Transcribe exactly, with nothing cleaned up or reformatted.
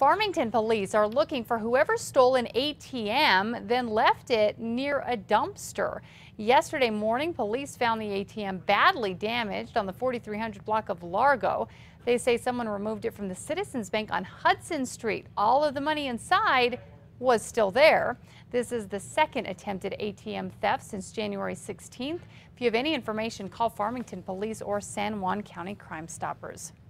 Farmington police are looking for whoever stole an A T M, then left it near a dumpster. Yesterday morning, police found the A T M badly damaged on the forty-three hundred block of Largo. They say someone removed it from the Citizens Bank on Hudson Street. All of the money inside was still there. This is the second attempted A T M theft since January sixteenth. If you have any information, call Farmington Police or San Juan County Crime Stoppers.